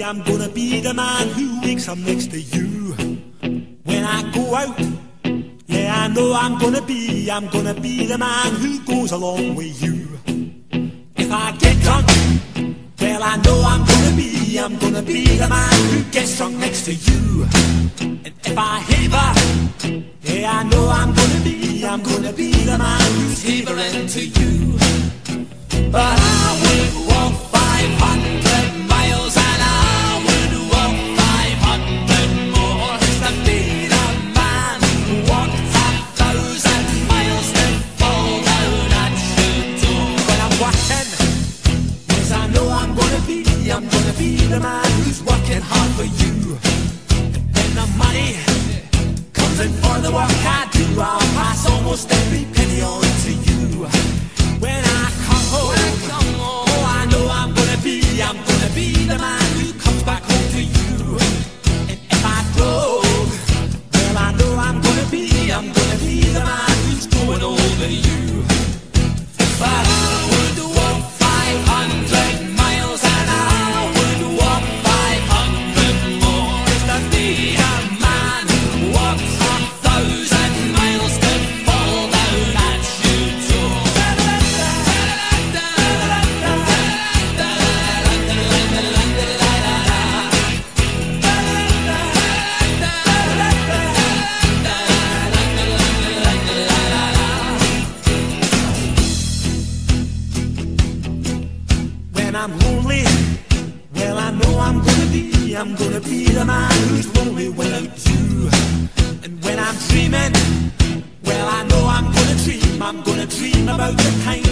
I'm gonna be the man who wakes up next to you when I go out. Yeah, I know I'm gonna be the man who goes along with you. If I get drunk, well, I know I'm gonna be the man who gets drunk next to you. And if I haver, yeah, I know I'm gonna be the man who's havering to you. But I would walk 500 miles and I would walk 500 more just to be the man who walks 1,000 miles to fall down at your door. When I'm working, yes, I know I'm gonna be the man who's working hard for you. And when the money comes in for the work I do, I'll pass almost every penny on to you. When I come home, oh, I know I'm gonna be the man who comes back home to you. And if I drove, well, I know I'm gonna be the man who's going over you. But I would walk 500 miles and I would walk 500 more just to be a man who walks 1,000 miles to fall down at your door. When I'm lonely, well, I know I'm gonna be the man who's lonely without you. And when I'm dreaming, well, I know I'm gonna dream about the kind